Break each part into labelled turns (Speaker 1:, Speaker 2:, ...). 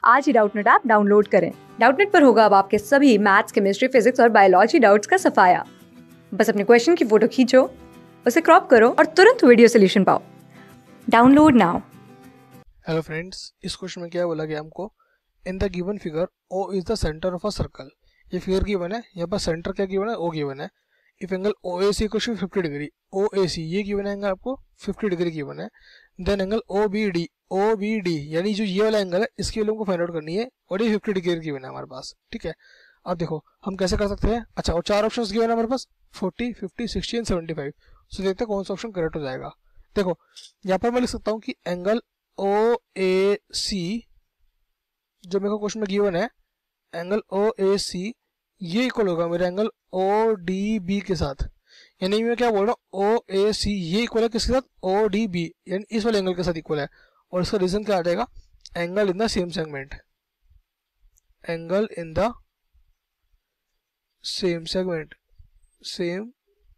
Speaker 1: आज ही Doubtnut app download करें। डाउटनेट पर होगा अब आपके सभी मैथ्स, केमिस्ट्री, फिजिक्स और बायोलॉजी डाउट्स का सफाया। बस अपने क्वेश्चन की फोटो खींचो, उसे क्रॉप करो और तुरंत वीडियो सोल्यूशन पाओ। Download now.
Speaker 2: हेलो फ्रेंड्स, इस क्वेश्चन में क्या बोला गया हमको, in the given figure O is the centre of a circle. ये फिगर गिवन है, यहाँ पर सेंटर क्या गिवन है, ओ गिवन है। If angle O A C equal to 50 degree, O A C ये गिवन है एंगल आपको 50 डिग्री गिवन है। Then angle O B D यानी जो ये वाला एंगल है इसकी वैल्यू हमको फाइंड आउट करनी है और ये 50 डिग्री गिवन है हमारे पास। ठीक है, अब देखो हम कैसे कर सकते हैं। अच्छा, और चार ऑप्शन गिवन है हमारे पास 40, 50, 60 एंड 75। सो देखते हैं कौन सा ऑप्शन करेक्ट हो जाएगा। देखो यहाँ पर मैं लिख सकता हूँ कि एंगल ओ ए सी जो मेरे को क्वेश्चन में गिवन है, एंगल ओ ए सी ये इक्वल होगा मेरे एंगल ओ डी बी के साथ। यानी मैं क्या बोल रहा हूँ, ओ ए सी ये इक्वल है किसके साथ, ओ डी बी यानी इस वाले एंगल के साथ इक्वल है। और इसका रीजन क्या आ जाएगा, angle in the same segment, angle in the same segment, same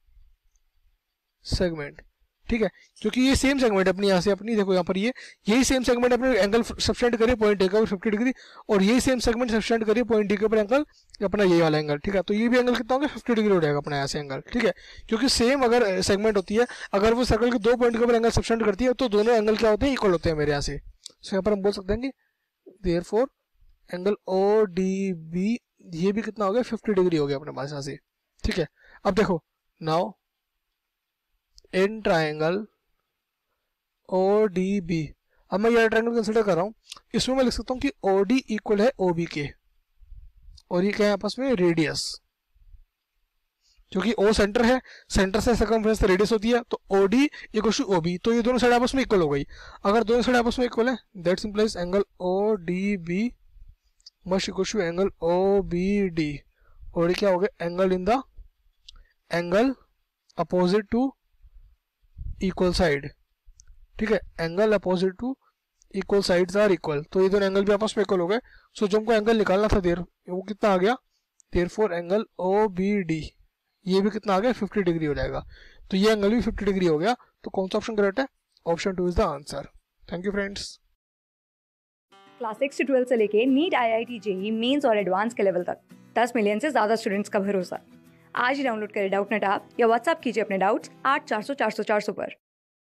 Speaker 2: segment. ठीक है, क्योंकि ये सेम सेगमेंट अपनी यहाँ से अपनी देखो यहाँ पर ये यही सेम सेगमेंट अपने एंगल सब्सटेंड करिए पॉइंट ए के ऊपर 50 डिग्री, और यही सेम सेगमेंट सब्सटेंड करिए पॉइंट डी के ऊपर एंगल अपना ये वाला एंगल। ठीक है, तो ये भी एंगल कितना होगा, 50 डिग्री हो जाएगा अपना यहाँ से एंगल। ठीक है, क्योंकि सेम अगर सेगमेंट होती है, अगर वो सर्कल के दो पॉइंट के ऊपर एंगल सब्सटेंड करती है तो दोनों एंगल क्या होते हैं, इक्वल होते हैं मेरे यहाँ से। सो यहाँ पर हम बोल सकते हैं कि therefore angle O D B ये भी कितना हो गया, 50 डिग्री हो गया अपने पास यहाँ से। ठीक है, अब देखो now in triangle O D B, अब मैं ये ट्रायंगल कंसिडर कर रहा हूँ, इसमें मैं लिख सकता हूँ कि ओ डी इक्वल है ओ बी के, और ये क्या है आपस में रेडियस, क्योंकि ओ सेंटर है, सेंटर से सर्कमफ्रेंस रेडियस होती है, तो O D equal to O B, तो ये दोनों साइड आपस में इक्वल हो गई। अगर दोनों साइड आपस में इक्वल है that implies angle O D B must equal to angle O B D, और ये क्या हो गया, angle in the angle opposite to equal side. ठीक है, angle opposite to equal sides are equal, तो ये दोनों एंगल भी आपस में इक्वल हो गए। सो जो हमको एंगल निकालना था देर वो कितना आ गया, therefore angle O B D ये भी कितना आ गया, 50 डिग्री हो जाएगा। तो ये एंगल भी 50 डिग्री हो गया। तो कौन सा ऑप्शन करेक्ट है, option 2 is the answer. Thank you friends.
Speaker 1: Class 6 से 12 से लेके नीट, IIT, JEE मेंस और एडवांस के लेवल तक 10 मिलियन से ज्यादा स्टूडेंट्स का भरोसा। आज ही डाउनलोड करें डाउटनेट ऐप या व्हाट्सएप कीजिए अपने डाउट्स 8400 400 400 पर।